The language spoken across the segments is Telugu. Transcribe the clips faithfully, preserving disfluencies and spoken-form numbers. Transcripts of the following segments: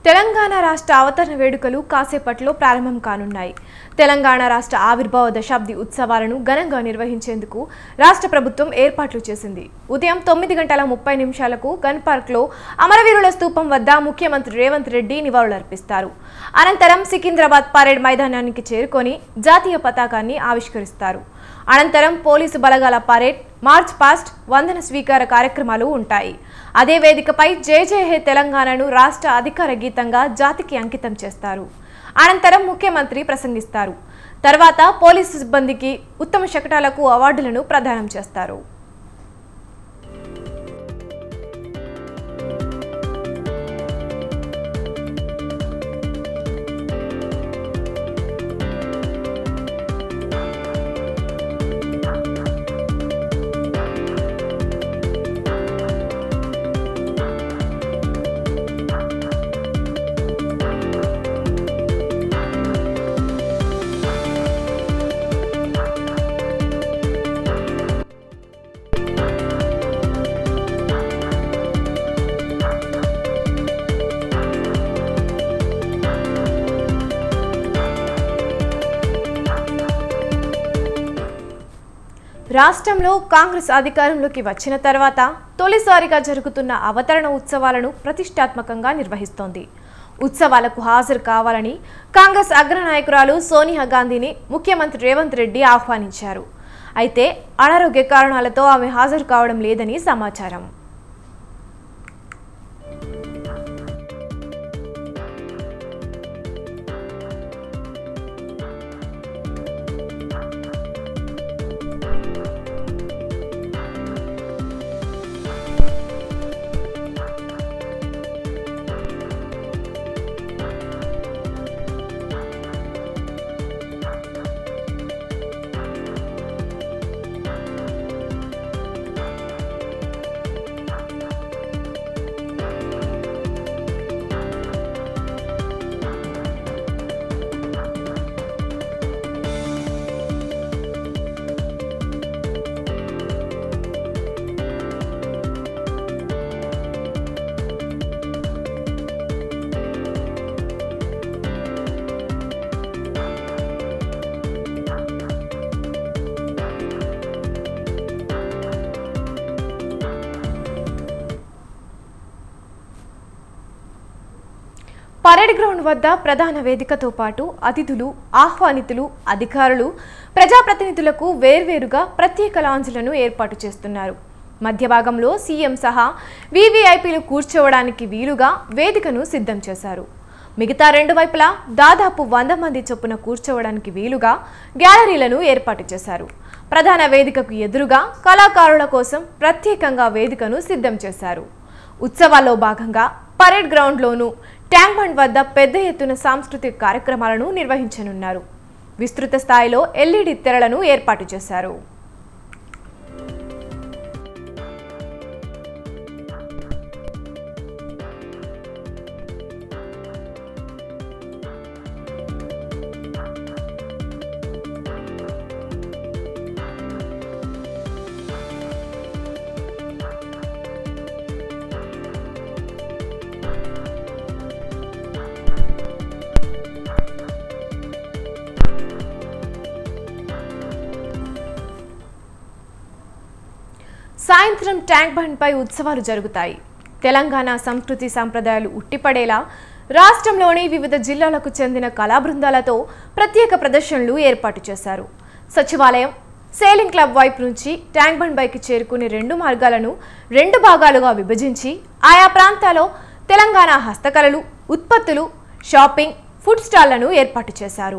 తెలంగాణ రాష్ట్ర అవతరణ వేడుకలు కాసేపట్లో ప్రారంభం కానున్నాయి. తెలంగాణ రాష్ట్ర ఆవిర్భావ దశాబ్ది ఉత్సవాలను ఘనంగా నిర్వహించేందుకు రాష్ట్ర ప్రభుత్వం ఏర్పాట్లు చేసింది. ఉదయం తొమ్మిది గంటల ముప్పై నిమిషాలకు గన్ పార్క్లో అమరవీరుల స్తూపం వద్ద ముఖ్యమంత్రి రేవంత్ రెడ్డి నివాళులర్పిస్తారు. అనంతరం సికింద్రాబాద్ పరేడ్ మైదానానికి చేరుకొని జాతీయ పతాకాన్ని ఆవిష్కరిస్తారు. అనంతరం పోలీసు బలగాల పరేడ్, మార్చ్ పాస్ట్, వందన స్వీకార కార్యక్రమాలు ఉంటాయి. అదే వేదికపై జై జై హే తెలంగాణను రాష్ట్ర అధికార గీతంగా జాతికి అంకితం చేస్తారు. అనంతరం ముఖ్యమంత్రి ప్రసంగిస్తారు. తర్వాత పోలీసు సిబ్బందికి ఉత్తమ శకటాలకు అవార్డులను ప్రదానం చేస్తారు. రాష్ట్రంలో కాంగ్రెస్ అధికారంలోకి వచ్చిన తర్వాత తొలిసారిగా జరుగుతున్న అవతరణ ఉత్సవాలను ప్రతిష్టాత్మకంగా నిర్వహిస్తోంది. ఉత్సవాలకు హాజరు కావాలని కాంగ్రెస్ అగ్రనాయకురాలు సోనియా గాంధీని ముఖ్యమంత్రి రేవంత్ రెడ్డి ఆహ్వానించారు. అయితే అనారోగ్య కారణాలతో ఆమె హాజరు కావడం లేదని సమాచారం. పరేడ్ గ్రౌండ్ వద్ద ప్రధాన వేదికతో పాటు అతిథులు, ఆహ్వానితులు, అధికారులు, ప్రజాప్రతినిధులకు వేర్వేరుగా ప్రత్యేక లాంజ్లను ఏర్పాటు చేస్తున్నారు. మధ్య భాగంలో సీఎం సహా వీవీఐపీలు కూర్చోవడానికి వీలుగా వేదికను సిద్ధం చేశారు. మిగతా రెండు వైపులా దాదాపు వంద మంది చొప్పున కూర్చోవడానికి వీలుగా గ్యాలరీలను ఏర్పాటు చేశారు. ప్రధాన వేదికకు ఎదురుగా కళాకారుల కోసం ప్రత్యేకంగా వేదికను సిద్ధం చేశారు. ఉత్సవాల్లో భాగంగా పరేడ్ గ్రౌండ్లోనూ ట్యాంక్ బండ్ వద్ద పెద్ద ఎత్తున సాంస్కృతిక కార్యక్రమాలను నిర్వహించనున్నారు. విస్తృత స్థాయిలో ఎల్ఈడి తెరలను ఏర్పాటు చేశారు. సాయంత్రం ట్యాంక్ బండ్ పై ఉత్సవాలు జరుగుతాయి. తెలంగాణ సంస్కృతి సంప్రదాయాలు ఉట్టిపడేలా రాష్ట్రంలోని వివిధ జిల్లాలకు చెందిన కళా బృందాలతో ప్రత్యేక ప్రదర్శనలు ఏర్పాటు చేశారు. సచివాలయం, సేలింగ్ క్లబ్ వైపు నుంచి ట్యాంక్ బండ్ పైకి చేరుకునే రెండు మార్గాలను రెండు భాగాలుగా విభజించి ఆయా ప్రాంతాల్లో తెలంగాణ హస్తకళలు, ఉత్పత్తులు, షాపింగ్, ఫుడ్ స్టాళ్లను ఏర్పాటు చేశారు.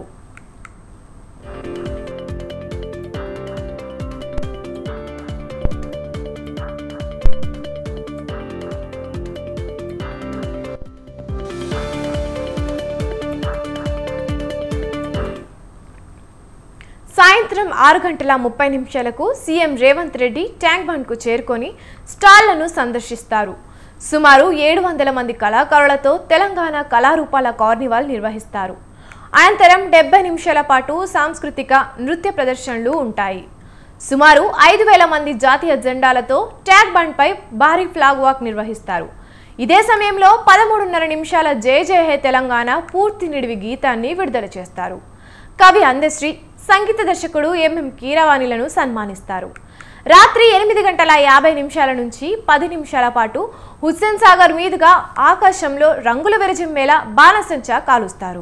సాయంత్రం ఆరు గంటల ముప్పై నిమిషాలకు సీఎం రేవంత్ రెడ్డి ట్యాంక్ బండ్కు చేరుకొని స్టాళ్లను సందర్శిస్తారు. సుమారు ఏడు వందల మంది కళాకారులతో తెలంగాణ కళారూపాల కార్నివాల్ నిర్వహిస్తారు. అనంతరం డెబ్బై నిమిషాల పాటు సాంస్కృతిక నృత్య ప్రదర్శనలు ఉంటాయి. సుమారు ఐదు వేల మంది జాతీయ జెండాలతో ట్యాంక్ బండ్ పై భారీ ఫ్లాగ్ వాక్ నిర్వహిస్తారు. ఇదే సమయంలో పదమూడున్నర నిమిషాల జై జై హే తెలంగాణ పూర్తి నిడివి గీతాన్ని విడుదల చేస్తారు. కవి అందశ్రీ, సంగీత దర్శకుడు ఎంఎం కీరవాణిలను సన్మానిస్తారు. రాత్రి ఎనిమిది గంటల యాభై నిమిషాల నుంచి పది నిమిషాల పాటు హుస్సేన్ సాగర్ మీదుగా ఆకాశంలో రంగుల వెరజిమ్మేలా బాణసంచా కాలుస్తారు.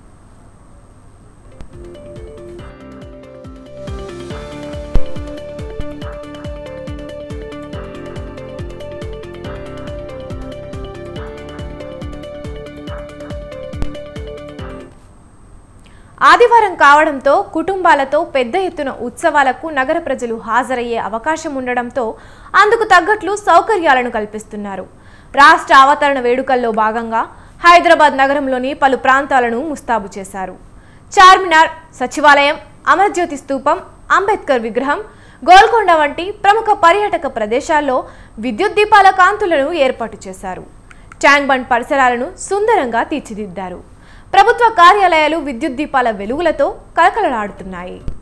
ఆదివారం కావడంతో కుటుంబాలతో పెద్ద ఎత్తున ఉత్సవాలకు నగర ప్రజలు హాజరయ్యే అవకాశం ఉండడంతో అందుకు తగ్గట్లు సౌకర్యాలను కల్పిస్తున్నారు. రాష్ట్ర అవతరణ వేడుకల్లో భాగంగా హైదరాబాద్ నగరంలోని పలు ప్రాంతాలను ముస్తాబు చేశారు. చార్మినార్, సచివాలయం, అమరజ్యోతి స్తూపం, అంబేద్కర్ విగ్రహం, గోల్కొండ వంటి ప్రముఖ పర్యాటక ప్రదేశాల్లో విద్యుత్ దీపాల కాంతులను ఏర్పాటు చేశారు. ట్యాంక్ బండ్ పరిసరాలను సుందరంగా తీర్చిదిద్దారు. ప్రభుత్వ కార్యాలయాలు విద్యుత్ దీపాల వెలుగులతో కలకలలాడుతున్నాయి.